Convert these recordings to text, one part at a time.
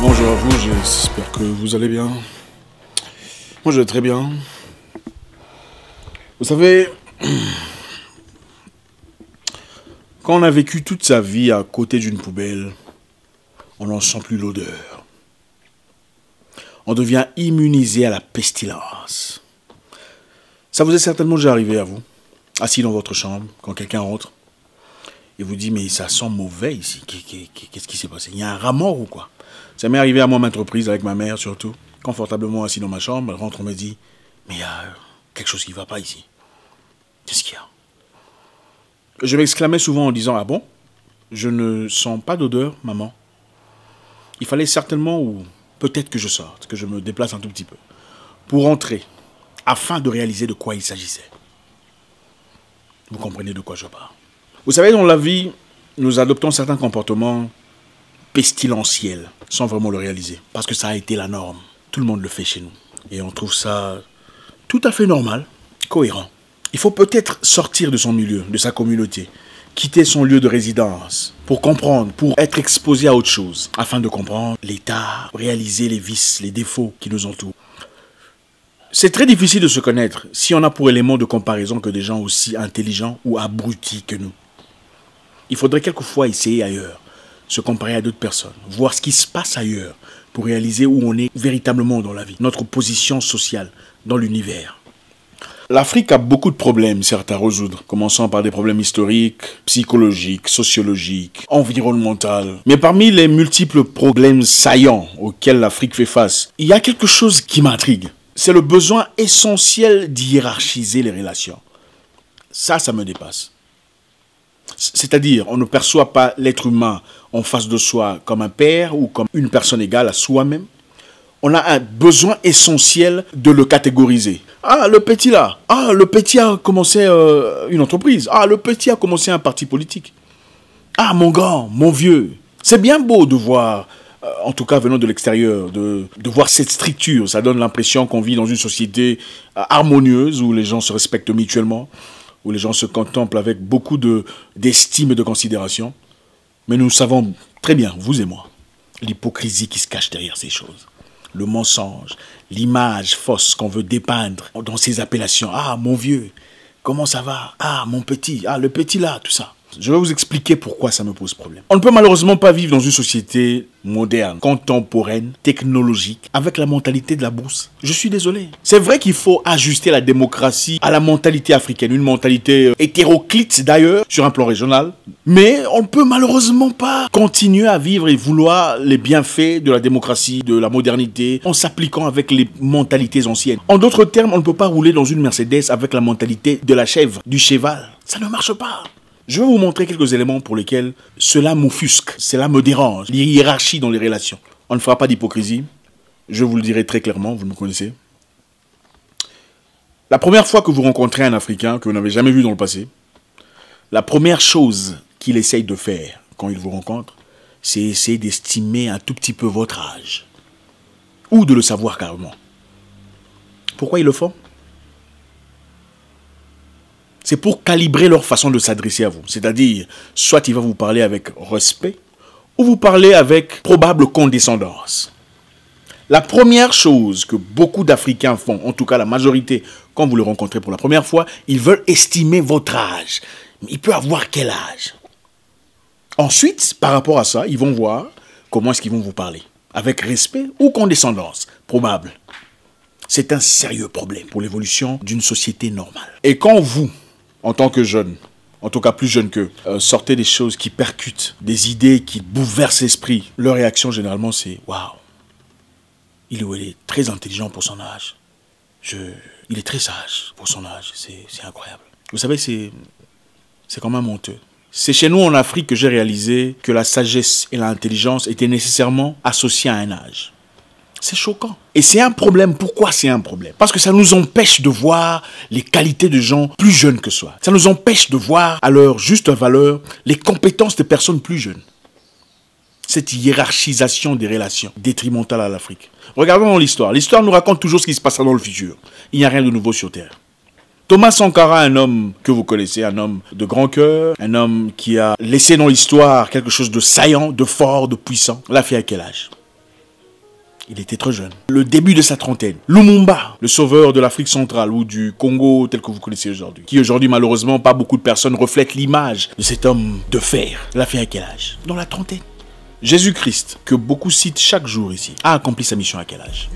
Bonjour à vous, j'espère que vous allez bien. Moi je vais très bien. Vous savez, quand on a vécu toute sa vie à côté d'une poubelle, on n'en sent plus l'odeur. On devient immunisé à la pestilence. Ça vous est certainement déjà arrivé à vous, assis dans votre chambre, quand quelqu'un rentre et vous dit mais ça sent mauvais ici, qu'est-ce qui s'est passé? Il y a un rat mort ou quoi? Ça m'est arrivé à moi maintes reprises avec ma mère surtout, confortablement assis dans ma chambre, elle rentre, on me dit mais il y a quelque chose qui ne va pas ici. Qu'est-ce qu'il y a? Je m'exclamais souvent en disant ah bon? Je ne sens pas d'odeur, maman. Il fallait certainement, ou peut-être que je sorte, que je me déplace un tout petit peu, pour entrer, afin de réaliser de quoi il s'agissait. Vous comprenez de quoi je parle. Vous savez, dans la vie, nous adoptons certains comportements pestilentiels, sans vraiment le réaliser, parce que ça a été la norme. Tout le monde le fait chez nous. Et on trouve ça tout à fait normal, cohérent. Il faut peut-être sortir de son milieu, de sa communauté, quitter son lieu de résidence, pour comprendre, pour être exposé à autre chose, afin de comprendre l'état, réaliser les vices, les défauts qui nous entourent. C'est très difficile de se connaître si on a pour élément de comparaison que des gens aussi intelligents ou abrutis que nous. Il faudrait quelquefois essayer ailleurs, se comparer à d'autres personnes, voir ce qui se passe ailleurs pour réaliser où on est véritablement dans la vie, notre position sociale dans l'univers. L'Afrique a beaucoup de problèmes, certes, à résoudre, commençant par des problèmes historiques, psychologiques, sociologiques, environnementaux. Mais parmi les multiples problèmes saillants auxquels l'Afrique fait face, il y a quelque chose qui m'intrigue. C'est le besoin essentiel d'hiérarchiser les relations. Ça me dépasse. C'est-à-dire, on ne perçoit pas l'être humain en face de soi comme un père ou comme une personne égale à soi-même. On a un besoin essentiel de le catégoriser. Ah, le petit là. Ah, le petit a commencé une entreprise. Ah, le petit a commencé un parti politique. Ah, mon grand, mon vieux. C'est bien beau de voir, en tout cas venant de l'extérieur, de voir cette structure. Ça donne l'impression qu'on vit dans une société harmonieuse où les gens se respectent mutuellement, où les gens se contemplent avec beaucoup d'estime et de considération. Mais nous savons très bien, vous et moi, l'hypocrisie qui se cache derrière ces choses. Le mensonge, l'image fausse qu'on veut dépeindre dans ces appellations. Ah, mon vieux, comment ça va? Ah, mon petit, ah, le petit là, tout ça. Je vais vous expliquer pourquoi ça me pose problème. On ne peut malheureusement pas vivre dans une société moderne, contemporaine, technologique, avec la mentalité de la bourse. Je suis désolé. C'est vrai qu'il faut ajuster la démocratie à la mentalité africaine, une mentalité hétéroclite d'ailleurs, sur un plan régional. Mais on ne peut malheureusement pas continuer à vivre et vouloir les bienfaits de la démocratie, de la modernité, en s'appliquant avec les mentalités anciennes. En d'autres termes, on ne peut pas rouler dans une Mercedes avec la mentalité de la chèvre, du cheval. Ça ne marche pas. Je vais vous montrer quelques éléments pour lesquels cela m'offusque, cela me dérange, les hiérarchies dans les relations. On ne fera pas d'hypocrisie, je vous le dirai très clairement, vous me connaissez. La première fois que vous rencontrez un Africain que vous n'avez jamais vu dans le passé, la première chose qu'il essaye de faire quand il vous rencontre, c'est essayer d'estimer un tout petit peu votre âge. Ou de le savoir carrément. Pourquoi ils le font ? C'est pour calibrer leur façon de s'adresser à vous. C'est-à-dire, soit il va vous parler avec respect, ou vous parler avec probable condescendance. La première chose que beaucoup d'Africains font, en tout cas la majorité, quand vous le rencontrez pour la première fois, ils veulent estimer votre âge. Il peut avoir quel âge? Ensuite, par rapport à ça, ils vont voir comment est-ce qu'ils vont vous parler. Avec respect ou condescendance, probable. C'est un sérieux problème pour l'évolution d'une société normale. Et quand vous, en tant que jeune, en tout cas plus jeune qu'eux, sortez des choses qui percutent, des idées qui bouleversent l'esprit, leur réaction généralement c'est « Waouh, il est très intelligent pour son âge. Il est très sage pour son âge, c'est incroyable. » Vous savez, c'est quand même honteux. C'est chez nous en Afrique que j'ai réalisé que la sagesse et l'intelligence étaient nécessairement associées à un âge. C'est choquant. Et c'est un problème. Pourquoi c'est un problème? Parce que ça nous empêche de voir les qualités de gens plus jeunes que soi. Ça nous empêche de voir à leur juste valeur les compétences des personnes plus jeunes. Cette hiérarchisation des relations détrimentale à l'Afrique. Regardons dans l'histoire. L'histoire nous raconte toujours ce qui se passera dans le futur. Il n'y a rien de nouveau sur Terre. Thomas Sankara, un homme que vous connaissez, un homme de grand cœur, un homme qui a laissé dans l'histoire quelque chose de saillant, de fort, de puissant, l'a fait à quel âge? Il était trop jeune. Le début de sa trentaine. Lumumba, le sauveur de l'Afrique centrale ou du Congo tel que vous connaissez aujourd'hui. Qui aujourd'hui, malheureusement, pas beaucoup de personnes reflètent l'image de cet homme de fer. Il a fait à quel âge? Dans la trentaine. Jésus-Christ, que beaucoup citent chaque jour ici, a accompli sa mission à quel âge?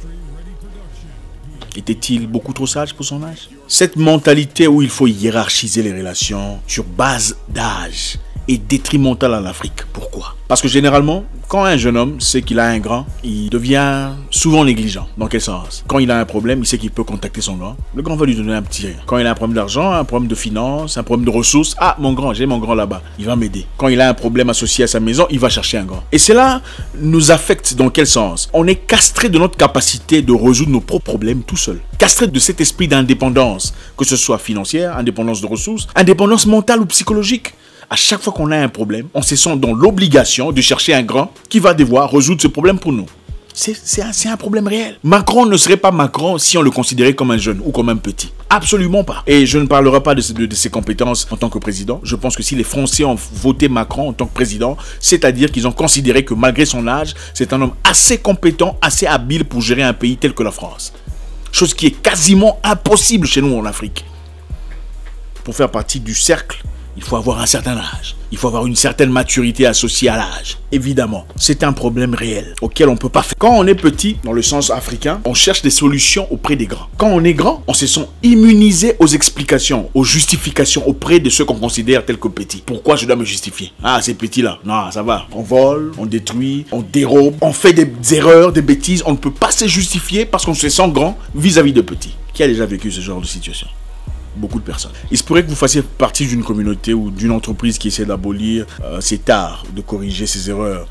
Était-il beaucoup trop sage pour son âge? Cette mentalité où il faut hiérarchiser les relations sur base d'âge est détrimentale en Afrique. Pourquoi? Parce que généralement, quand un jeune homme sait qu'il a un grand, il devient souvent négligent. Dans quel sens? Quand il a un problème, il sait qu'il peut contacter son grand. Le grand va lui donner un petit rien. Quand il a un problème d'argent, un problème de finance, un problème de ressources, ah, mon grand, j'ai mon grand là-bas, il va m'aider. Quand il a un problème associé à sa maison, il va chercher un grand. Et cela nous affecte dans quel sens? On est castré de notre capacité de résoudre nos propres problèmes tout seul. Castré de cet esprit d'indépendance, que ce soit financière, indépendance de ressources, indépendance mentale ou psychologique. À chaque fois qu'on a un problème, on se sent dans l'obligation de chercher un grand qui va devoir résoudre ce problème pour nous. C'est un problème réel. Macron ne serait pas Macron si on le considérait comme un jeune ou comme un petit. Absolument pas. Et je ne parlerai pas de ses compétences en tant que président. Je pense que si les Français ont voté Macron en tant que président, c'est-à-dire qu'ils ont considéré que malgré son âge, c'est un homme assez compétent, assez habile pour gérer un pays tel que la France. Chose qui est quasiment impossible chez nous en Afrique. Pour faire partie du cercle, il faut avoir un certain âge. Il faut avoir une certaine maturité associée à l'âge. Évidemment, c'est un problème réel auquel on ne peut pas faire. Quand on est petit, dans le sens africain, on cherche des solutions auprès des grands. Quand on est grand, on se sent immunisé aux explications, aux justifications auprès de ceux qu'on considère tels que petits. Pourquoi je dois me justifier? Ah, ces petits-là, non, ça va. On vole, on détruit, on dérobe, on fait des erreurs, des bêtises. On ne peut pas se justifier parce qu'on se sent grand vis-à-vis de petits. Qui a déjà vécu ce genre de situation? Beaucoup de personnes. Il se pourrait que vous fassiez partie d'une communauté ou d'une entreprise qui essaie d'abolir ces tares, de corriger ces erreurs,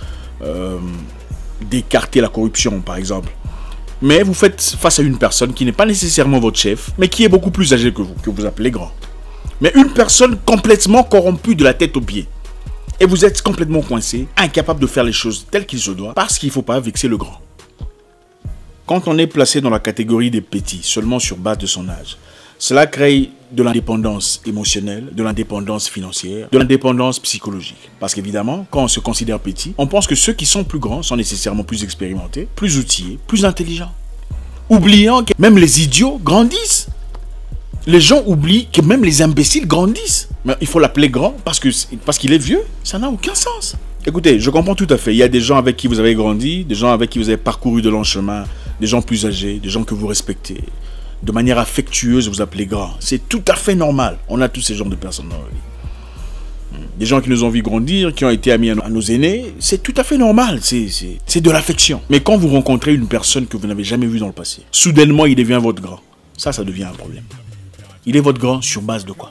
d'écarter la corruption par exemple. Mais vous faites face à une personne qui n'est pas nécessairement votre chef, mais qui est beaucoup plus âgée que vous appelez grand. Mais une personne complètement corrompue de la tête aux pieds. Et vous êtes complètement coincé, incapable de faire les choses telles qu'il se doit, parce qu'il ne faut pas vexer le grand. Quand on est placé dans la catégorie des petits, seulement sur base de son âge, cela crée de l'indépendance émotionnelle, de l'indépendance financière, de l'indépendance psychologique. Parce qu'évidemment, quand on se considère petit, on pense que ceux qui sont plus grands sont nécessairement plus expérimentés, plus outillés, plus intelligents. Oubliant que même les idiots grandissent. Les gens oublient que même les imbéciles grandissent. Mais il faut l'appeler grand parce qu'il est vieux. Ça n'a aucun sens. Écoutez, je comprends tout à fait. Il y a des gens avec qui vous avez grandi, des gens avec qui vous avez parcouru de longs chemins, des gens plus âgés, des gens que vous respectez. De manière affectueuse, vous appelez grand. C'est tout à fait normal. On a tous ces genres de personnes dans la vie. Des gens qui nous ont vu grandir, qui ont été amis à nos aînés, c'est tout à fait normal. C'est de l'affection. Mais quand vous rencontrez une personne que vous n'avez jamais vue dans le passé, soudainement, il devient votre grand. Ça devient un problème. Il est votre grand sur base de quoi?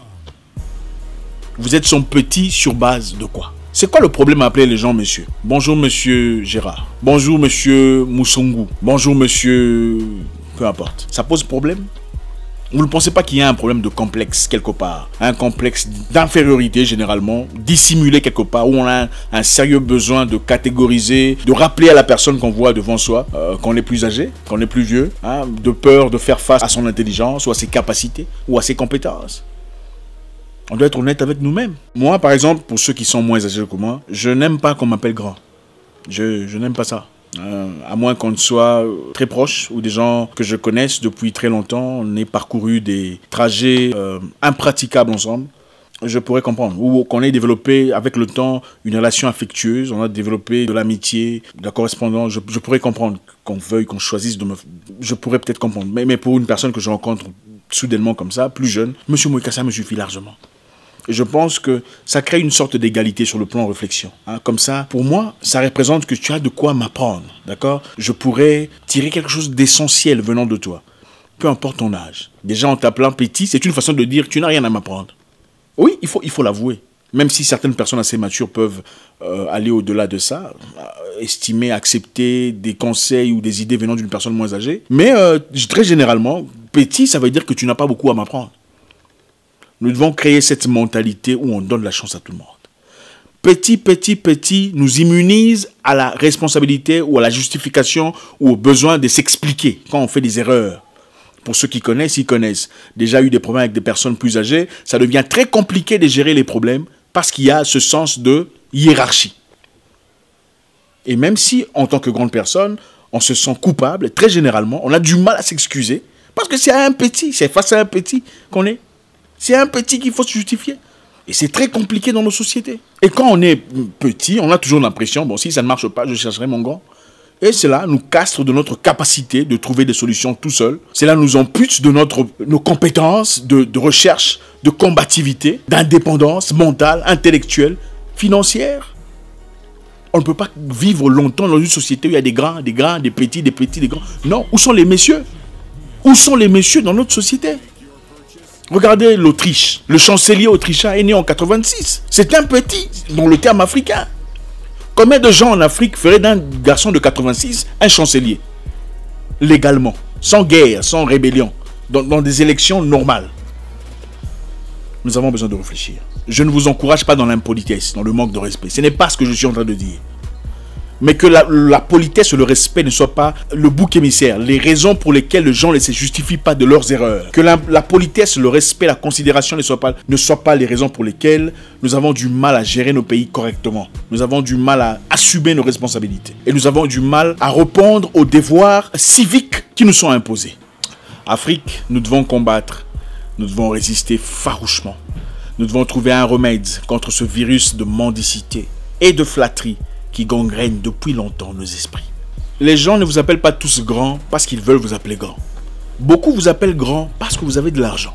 Vous êtes son petit sur base de quoi? C'est quoi le problème à appeler les gens monsieur? Bonjour monsieur Gérard. Bonjour monsieur Moussungu. Bonjour monsieur... Peu importe. Ça pose problème? Vous ne pensez pas qu'il y a un problème de complexe quelque part? Un complexe d'infériorité généralement, dissimulé quelque part, où on a un sérieux besoin de catégoriser, de rappeler à la personne qu'on voit devant soi, qu'on est plus âgé, qu'on est plus vieux, hein, de peur de faire face à son intelligence, ou à ses capacités, ou à ses compétences. On doit être honnête avec nous-mêmes. Moi, par exemple, pour ceux qui sont moins âgés que moi, je n'aime pas qu'on m'appelle grand. Je n'aime pas ça. À moins qu'on soit très proche ou des gens que je connaisse depuis très longtemps, on ait parcouru des trajets impraticables ensemble, je pourrais comprendre. Ou qu'on ait développé avec le temps une relation affectueuse, on a développé de l'amitié, de la correspondance, je pourrais comprendre qu'on veuille, qu'on choisisse de me... Je pourrais peut-être comprendre. Mais pour une personne que je rencontre soudainement comme ça, plus jeune, Monsieur Moïkassa me suffit largement. Et je pense que ça crée une sorte d'égalité sur le plan réflexion. Hein. Comme ça, pour moi, ça représente que tu as de quoi m'apprendre. D'accord? Je pourrais tirer quelque chose d'essentiel venant de toi. Peu importe ton âge. Déjà, en t'appelant petit, c'est une façon de dire tu n'as rien à m'apprendre. Oui, il faut l'avouer. Même si certaines personnes assez matures peuvent aller au-delà de ça, estimer, accepter des conseils ou des idées venant d'une personne moins âgée. Mais très généralement, petit, ça veut dire que tu n'as pas beaucoup à m'apprendre. Nous devons créer cette mentalité où on donne la chance à tout le monde. Petit, petit, petit nous immunise à la responsabilité ou à la justification ou au besoin de s'expliquer quand on fait des erreurs. Pour ceux qui connaissent, ils connaissent. Déjà eu des problèmes avec des personnes plus âgées, ça devient très compliqué de gérer les problèmes parce qu'il y a ce sens de hiérarchie. Et même si, en tant que grande personne, On se sent coupable, très généralement. On a du mal à s'excuser. Parce que c'est face à un petit qu'on est. C'est un petit qu'il faut se justifier. Et c'est très compliqué dans nos sociétés. Et quand on est petit, on a toujours l'impression, bon, si ça ne marche pas, je chercherai mon grand. Et cela nous castre de notre capacité de trouver des solutions tout seul. Cela nous ampute de nos compétences de recherche, de combativité, d'indépendance mentale, intellectuelle, financière. On ne peut pas vivre longtemps dans une société où il y a des grands, des petits, des grands. Non, où sont les messieurs? Où sont les messieurs dans notre société? Regardez l'Autriche. Le chancelier autrichien est né en 86. C'est un petit dans le terme africain. Combien de gens en Afrique feraient d'un garçon de 86 un chancelier? Légalement, sans guerre, sans rébellion, dans des élections normales. Nous avons besoin de réfléchir. Je ne vous encourage pas dans l'impolitesse, dans le manque de respect. Ce n'est pas ce que je suis en train de dire. Mais que la politesse et le respect ne soient pas le bouc émissaire, les raisons pour lesquelles les gens ne se justifient pas de leurs erreurs. Que la politesse, le respect, la considération ne soient pas les raisons pour lesquelles nous avons du mal à gérer nos pays correctement. Nous avons du mal à assumer nos responsabilités. Et nous avons du mal à répondre aux devoirs civiques qui nous sont imposés. Afrique, nous devons combattre. Nous devons résister farouchement. Nous devons trouver un remède contre ce virus de mendicité et de flatterie qui gangrène depuis longtemps nos esprits. Les gens ne vous appellent pas tous grands parce qu'ils veulent vous appeler grand. Beaucoup vous appellent grand parce que vous avez de l'argent.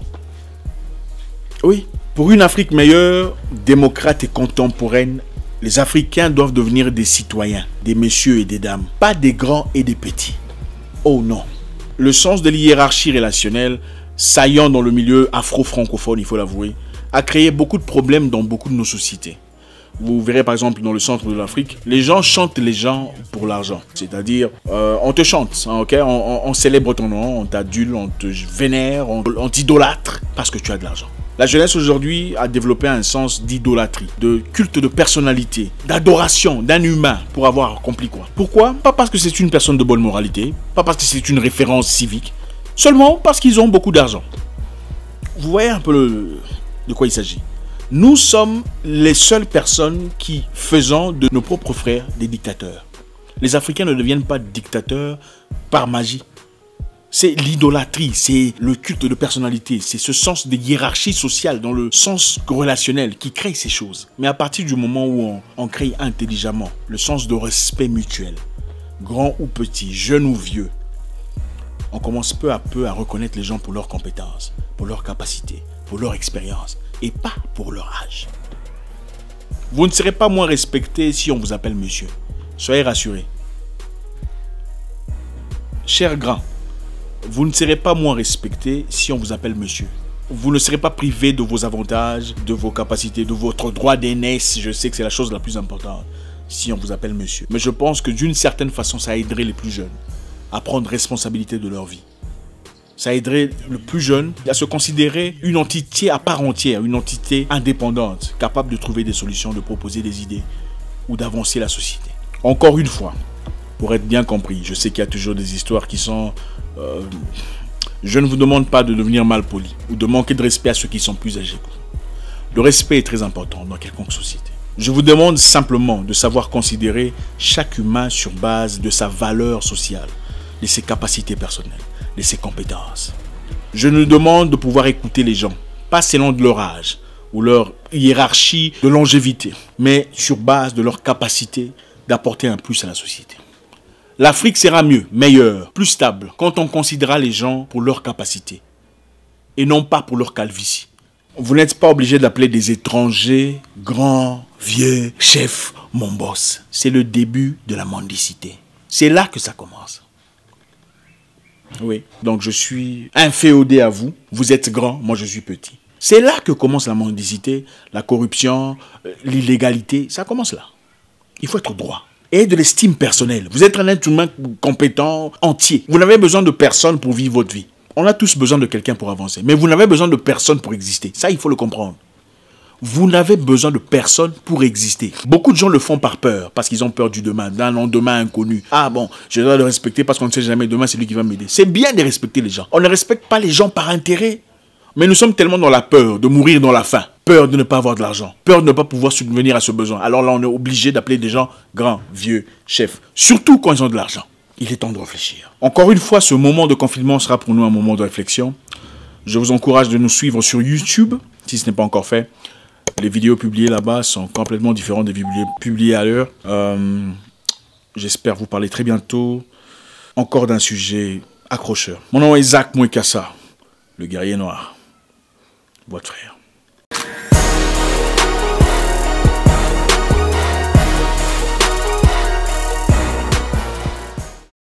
Oui, pour une Afrique meilleure, démocrate et contemporaine, les Africains doivent devenir des citoyens, des messieurs et des dames, pas des grands et des petits. Oh non. Le sens de l'hiérarchie relationnelle, saillant dans le milieu afro-francophone, il faut l'avouer, a créé beaucoup de problèmes dans beaucoup de nos sociétés. Vous verrez par exemple dans le centre de l'Afrique, les gens chantent les gens pour l'argent. C'est-à-dire, on te chante, okay? On célèbre ton nom, on t'adule, on te vénère, on t'idolâtre parce que tu as de l'argent. La jeunesse aujourd'hui a développé un sens d'idolâtrie, de culte de personnalité, d'adoration d'un humain pour avoir accompli quoi. Pourquoi? Pas parce que c'est une personne de bonne moralité, pas parce que c'est une référence civique, seulement parce qu'ils ont beaucoup d'argent. Vous voyez un peu de quoi il s'agit. Nous sommes les seules personnes qui faisons de nos propres frères des dictateurs. Les Africains ne deviennent pas dictateurs par magie. C'est l'idolâtrie, c'est le culte de personnalité, c'est ce sens de hiérarchie sociale dans le sens relationnel qui crée ces choses. Mais à partir du moment où on crée intelligemment le sens de respect mutuel, grand ou petit, jeune ou vieux, on commence peu à peu à reconnaître les gens pour leurs compétences, pour leurs capacités, pour leur expérience. Et pas pour leur âge. Vous ne serez pas moins respecté si on vous appelle monsieur. Soyez rassurés. Cher grand, vous ne serez pas moins respecté si on vous appelle monsieur. Vous ne serez pas privé de vos avantages, de vos capacités, de votre droit d'aînesse. Je sais que c'est la chose la plus importante si on vous appelle monsieur. Mais je pense que d'une certaine façon, ça aiderait les plus jeunes à prendre responsabilité de leur vie. Ça aiderait le plus jeune à se considérer une entité à part entière, une entité indépendante, capable de trouver des solutions, de proposer des idées ou d'avancer la société. Encore une fois, pour être bien compris, je sais qu'il y a toujours des histoires qui sont... je ne vous demande pas de devenir malpoli ou de manquer de respect à ceux qui sont plus âgés. Le respect est très important dans quelconque société. Je vous demande simplement de savoir considérer chaque humain sur base de sa valeur sociale, de ses capacités personnelles, de ses compétences. Je nous demande de pouvoir écouter les gens, pas selon de leur âge ou leur hiérarchie de longévité, mais sur base de leur capacité d'apporter un plus à la société. L'Afrique sera mieux, meilleure, plus stable quand on considérera les gens pour leur capacité et non pas pour leur calvitie. Vous n'êtes pas obligé d'appeler des étrangers grands, vieux, chef, mon boss. C'est le début de la mendicité. C'est là que ça commence. Oui, donc je suis inféodé à vous, vous êtes grand, moi je suis petit. C'est là que commence la mendicité, la corruption, l'illégalité, ça commence là. Il faut être droit. Et de l'estime personnelle. Vous êtes un être humain compétent, entier. Vous n'avez besoin de personne pour vivre votre vie. On a tous besoin de quelqu'un pour avancer, mais vous n'avez besoin de personne pour exister. Ça, il faut le comprendre. Vous n'avez besoin de personne pour exister. Beaucoup de gens le font par peur, parce qu'ils ont peur du demain, d'un lendemain inconnu. Ah bon, je dois le respecter parce qu'on ne sait jamais demain, c'est lui qui va m'aider. C'est bien de respecter les gens. On ne respecte pas les gens par intérêt. Mais nous sommes tellement dans la peur de mourir dans la faim. Peur de ne pas avoir de l'argent. Peur de ne pas pouvoir subvenir à ce besoin. Alors là, on est obligé d'appeler des gens grands, vieux, chefs. Surtout quand ils ont de l'argent. Il est temps de réfléchir. Encore une fois, ce moment de confinement sera pour nous un moment de réflexion. Je vous encourage de nous suivre sur YouTube, si ce n'est pas encore fait. Les vidéos publiées là-bas sont complètement différentes des vidéos publiées ailleurs. J'espère vous parler très bientôt encore d'un sujet accrocheur. Mon nom est Zach Mwekassa, le guerrier noir, votre frère.